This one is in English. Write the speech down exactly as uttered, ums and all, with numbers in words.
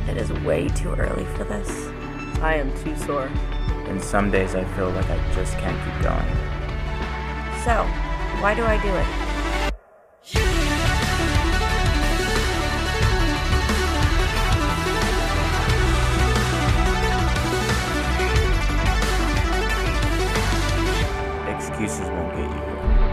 It is way too early for this. I am too sore. And some days I feel like I just can't keep going. So, why do I do it? Excuses won't get you here.